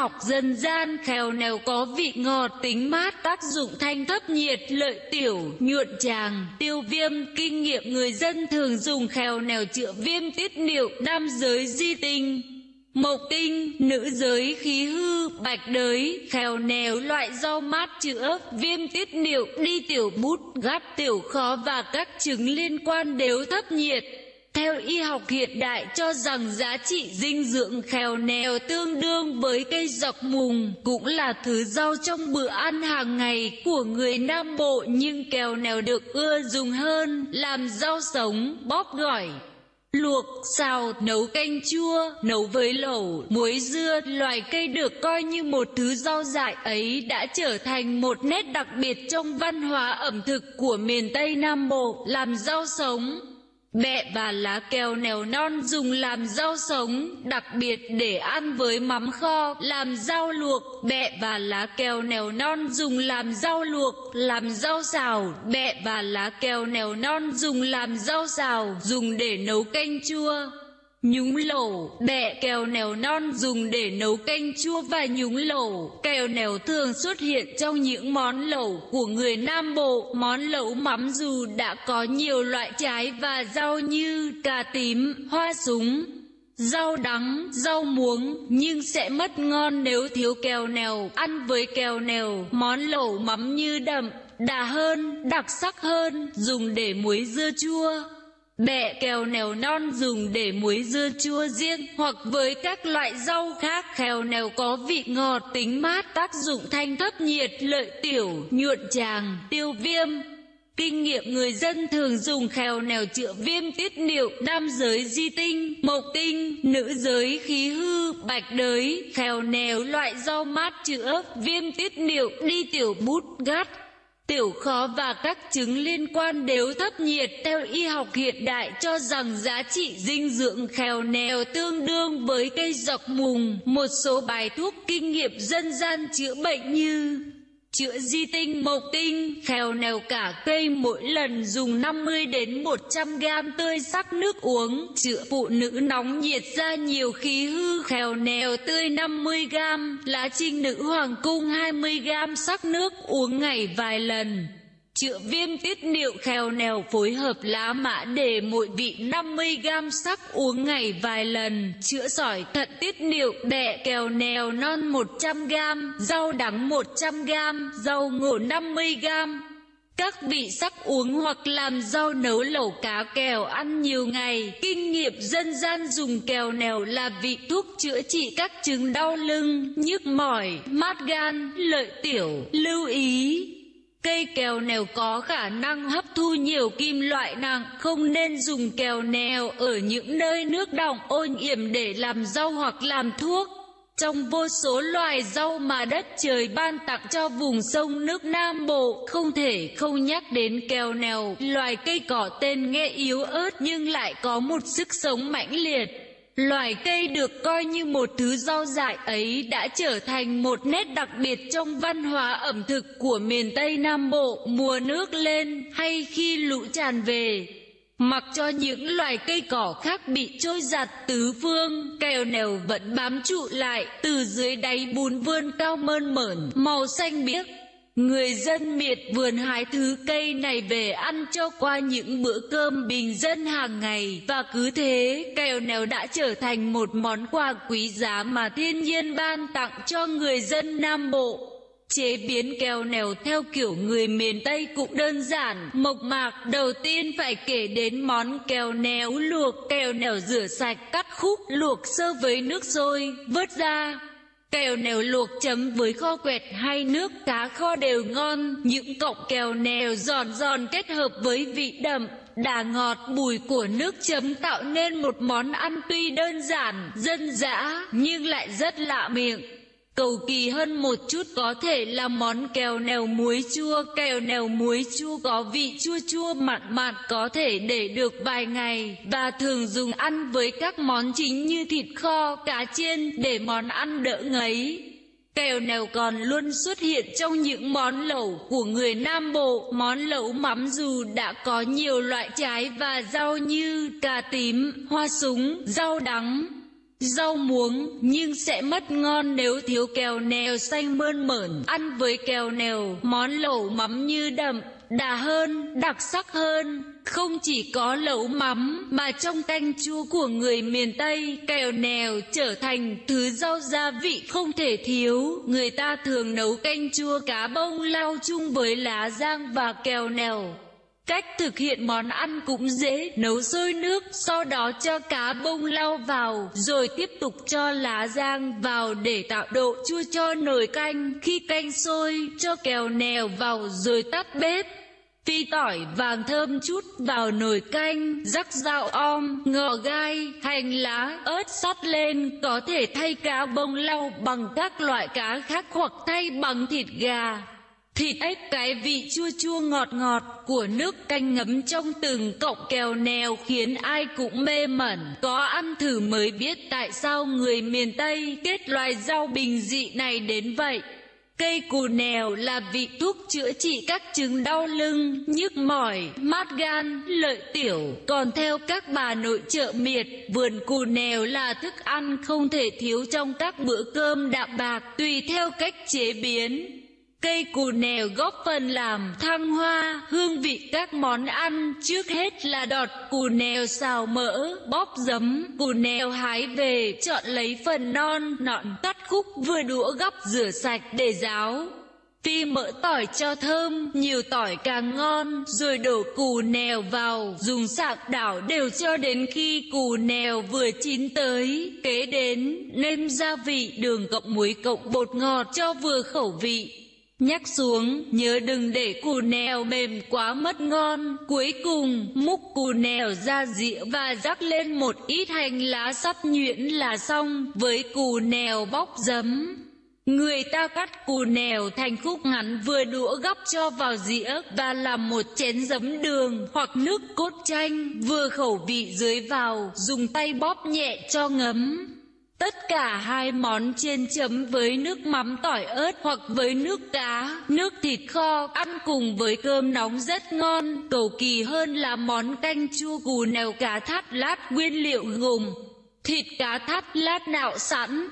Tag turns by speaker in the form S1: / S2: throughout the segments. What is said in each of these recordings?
S1: học dân gian, khéo léo có vị ngọt, tính mát, tác dụng thanh thấp nhiệt, lợi tiểu, nhuận tràng, tiêu viêm. Kinh nghiệm người dân thường dùng khéo léo chữa viêm tiết niệu, nam giới di tinh, mộc tinh, nữ giới khí hư, bạch đới. Khéo léo loại rau mát chữa viêm tiết niệu, đi tiểu bút, gắt tiểu khó và các chứng liên quan đều thấp nhiệt. Theo y học hiện đại cho rằng giá trị dinh dưỡng khéo léo tương đương với cây dọc mùng, cũng là thứ rau trong bữa ăn hàng ngày của người Nam Bộ, nhưng khéo léo được ưa dùng hơn làm rau sống, bóp gỏi, luộc, xào, nấu canh chua, nấu với lẩu, muối dưa. Loài cây được coi như một thứ rau dại ấy đã trở thành một nét đặc biệt trong văn hóa ẩm thực của miền Tây Nam Bộ. Làm rau sống, bẹ và lá keo léo non dùng làm rau sống, đặc biệt để ăn với mắm kho. Làm rau luộc, bẹ và lá keo léo non dùng làm rau luộc. Làm rau xào, bẹ và lá keo léo non dùng làm rau xào, dùng để nấu canh chua. Nhúng lẩu, bẹ keo léo non dùng để nấu canh chua và nhúng lẩu. Keo léo thường xuất hiện trong những món lẩu của người Nam Bộ. Món lẩu mắm dù đã có nhiều loại trái và rau như cà tím, hoa súng, rau đắng, rau muống, nhưng sẽ mất ngon nếu thiếu keo léo. Ăn với keo léo, món lẩu mắm như đậm đà hơn, đặc sắc hơn, dùng để muối dưa chua. Bẹ keo léo non dùng để muối dưa chua riêng hoặc với các loại rau khác. Khéo léo có vị ngọt, tính mát, tác dụng thanh thấp nhiệt, lợi tiểu, nhuận tràng, tiêu viêm. Kinh nghiệm người dân thường dùng khéo léo chữa viêm tiết niệu, nam giới di tinh, mộc tinh, nữ giới khí hư, bạch đới. Khéo léo loại rau mát chữa viêm tiết niệu, đi tiểu bút, gắt tiểu khó và các chứng liên quan đều thấp nhiệt. Theo y học hiện đại cho rằng giá trị dinh dưỡng khéo léo tương đương với cây dọc mùng. Một số bài thuốc kinh nghiệm dân gian chữa bệnh như chữa di tinh, mộc tinh, khéo léo cả cây mỗi lần dùng 50 đến 100 gram tươi sắc nước uống. Chữa phụ nữ nóng nhiệt ra nhiều khí hư, khéo léo tươi 50 gram, lá trinh nữ hoàng cung 20 gram sắc nước uống ngày vài lần. Chữa viêm tiết niệu, khéo léo phối hợp lá mã để mỗi vị 50 gram sắc uống ngày vài lần. Chữa sỏi thận tiết niệu, bẹ keo léo non 100 gram, rau đắng 100 gram, rau ngổ 50 gram. Các vị sắc uống hoặc làm rau nấu lẩu cá kèo ăn nhiều ngày. Kinh nghiệm dân gian dùng keo léo là vị thuốc chữa trị các chứng đau lưng, nhức mỏi, mát gan, lợi tiểu. Lưu ý: cây keo léo có khả năng hấp thu nhiều kim loại nặng, không nên dùng keo léo ở những nơi nước đọng ô nhiễm để làm rau hoặc làm thuốc. Trong vô số loài rau mà đất trời ban tặng cho vùng sông nước Nam Bộ, không thể không nhắc đến keo léo, loài cây cỏ tên nghe yếu ớt nhưng lại có một sức sống mãnh liệt. Loài cây được coi như một thứ rau dại ấy đã trở thành một nét đặc biệt trong văn hóa ẩm thực của miền Tây Nam Bộ. Mùa nước lên hay khi lũ tràn về, mặc cho những loài cây cỏ khác bị trôi giạt tứ phương, keo léo vẫn bám trụ lại, từ dưới đáy bùn vươn cao mơn mởn, màu xanh biếc. Người dân miệt vườn hái thứ cây này về ăn cho qua những bữa cơm bình dân hàng ngày, và cứ thế keo léo đã trở thành một món quà quý giá mà thiên nhiên ban tặng cho người dân Nam Bộ. Chế biến keo léo theo kiểu người miền Tây cũng đơn giản, mộc mạc. Đầu tiên phải kể đến món keo léo luộc. Keo léo rửa sạch, cắt khúc, luộc sơ với nước sôi, vớt ra. Keo léo luộc chấm với kho quẹt hay nước cá kho đều ngon. Những cọng keo léo giòn giòn kết hợp với vị đậm đà ngọt bùi của nước chấm tạo nên một món ăn tuy đơn giản, dân dã nhưng lại rất lạ miệng. Cầu kỳ hơn một chút có thể là món keo léo muối chua. Keo léo muối chua có vị chua chua mặn mặn, có thể để được vài ngày và thường dùng ăn với các món chính như thịt kho, cá chiên để món ăn đỡ ngấy. Keo léo còn luôn xuất hiện trong những món lẩu của người Nam Bộ. Món lẩu mắm dù đã có nhiều loại trái và rau như cà tím, hoa súng, rau đắng, rau muống, nhưng sẽ mất ngon nếu thiếu kèo nèo xanh mơn mởn. Ăn với kèo nèo, món lẩu mắm như đậm đà hơn, đặc sắc hơn. Không chỉ có lẩu mắm, mà trong canh chua của người miền Tây, kèo nèo trở thành thứ rau gia vị không thể thiếu. Người ta thường nấu canh chua cá bông lau chung với lá giang và kèo nèo. Cách thực hiện món ăn cũng dễ, nấu sôi nước, sau đó cho cá bông lau vào, rồi tiếp tục cho lá giang vào để tạo độ chua cho nồi canh. Khi canh sôi, cho kèo nèo vào rồi tắt bếp. Phi tỏi vàng thơm chút vào nồi canh, rắc rau om, ngò gai, hành lá, ớt sắt lên. Có thể thay cá bông lau bằng các loại cá khác hoặc thay bằng thịt gà, thịt ếch. Cái vị chua chua ngọt ngọt của nước canh ngấm trong từng cọng kèo nèo khiến ai cũng mê mẩn. Có ăn thử mới biết tại sao người miền Tây kết loài rau bình dị này đến vậy. Cây cù nèo là vị thuốc chữa trị các chứng đau lưng, nhức mỏi, mát gan, lợi tiểu. Còn theo các bà nội chợ miệt, vườn cù nèo là thức ăn không thể thiếu trong các bữa cơm đạm bạc, tùy theo cách chế biến. Cây cù nèo góp phần làm thăng hoa hương vị các món ăn. Trước hết là đọt cù nèo xào mỡ, bóp giấm. Cù nèo hái về, chọn lấy phần non, nọn, cắt khúc vừa đũa gắp rửa sạch để ráo. Phi mỡ tỏi cho thơm, nhiều tỏi càng ngon, rồi đổ cù nèo vào, dùng sạc đảo đều cho đến khi cù nèo vừa chín tới. Kế đến, nêm gia vị đường cộng muối cộng bột ngọt cho vừa khẩu vị. Nhắc xuống, nhớ đừng để cù nèo mềm quá mất ngon. Cuối cùng, múc cù nèo ra dĩa và rắc lên một ít hành lá sắp nhuyễn là xong với cù nèo bóc giấm. Người ta cắt cù nèo thành khúc ngắn vừa đũa gắp cho vào dĩa và làm một chén giấm đường hoặc nước cốt chanh vừa khẩu vị dưới vào, dùng tay bóp nhẹ cho ngấm. Tất cả hai món trên chấm với nước mắm tỏi ớt hoặc với nước cá, nước thịt kho, ăn cùng với cơm nóng rất ngon. Cầu kỳ hơn là món canh chua cù nèo cá thắt lát. Nguyên liệu gồm thịt cá thắt lát nạo sẵn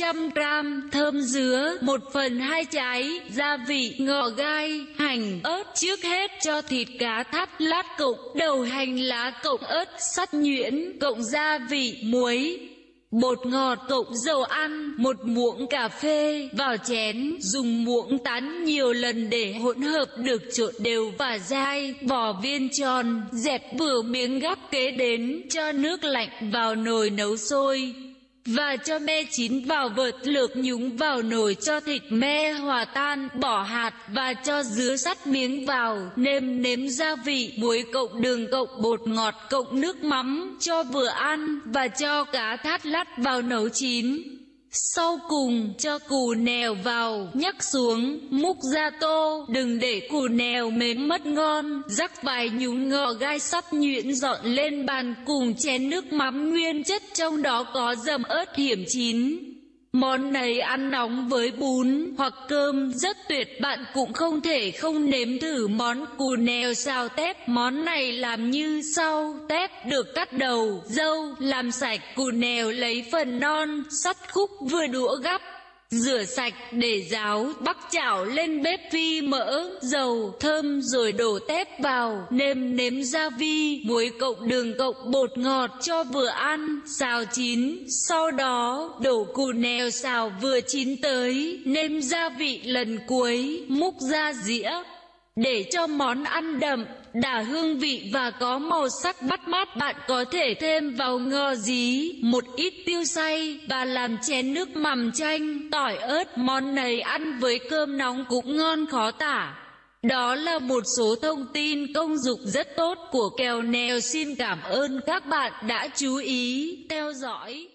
S1: 200g, thơm dứa 1/2 trái, gia vị ngò gai, hành, ớt. Trước hết cho thịt cá thắt lát cộng đầu hành lá cộng ớt sắt nhuyễn cộng gia vị muối, bột ngọt cộng dầu ăn, 1 muỗng cà phê vào chén. Dùng muỗng tán nhiều lần để hỗn hợp được trộn đều và dai. Vỏ viên tròn, dẹp vừa miếng gắp. Kế đến, cho nước lạnh vào nồi nấu sôi và cho me chín vào vợt lược nhúng vào nồi. Cho thịt me hòa tan, bỏ hạt và cho dứa sắt miếng vào. Nêm gia vị muối cộng đường cộng bột ngọt cộng nước mắm cho vừa ăn và cho cá thắt lát vào nấu chín. Sau cùng, cho cù nèo vào, nhắc xuống, múc ra tô. Đừng để cù nèo mềm mất ngon. Rắc vài nhúm ngò gai sắp nhuyễn dọn lên bàn cùng chén nước mắm nguyên chất trong đó có dầm ớt hiểm chín. Món này ăn nóng với bún hoặc cơm rất tuyệt. Bạn cũng không thể không nếm thử món cù nèo xào tép. Món này làm như sau: tép được cắt đầu, dâu, làm sạch cù nèo, lấy phần non, sắt khúc vừa đũa gắp, rửa sạch để ráo. Bắc chảo lên bếp phi mỡ, dầu, thơm rồi đổ tép vào. Nêm gia vị muối cộng đường cộng bột ngọt cho vừa ăn, xào chín. Sau đó đổ cù nèo xào vừa chín tới, nêm gia vị lần cuối, múc ra dĩa. Để cho món ăn đậm đà hương vị và có màu sắc bắt mắt, bạn có thể thêm vào ngò dí, một ít tiêu xay và làm chén nước mắm chanh, tỏi ớt. Món này ăn với cơm nóng cũng ngon khó tả. Đó là một số thông tin công dụng rất tốt của kèo nèo. Xin cảm ơn các bạn đã chú ý theo dõi.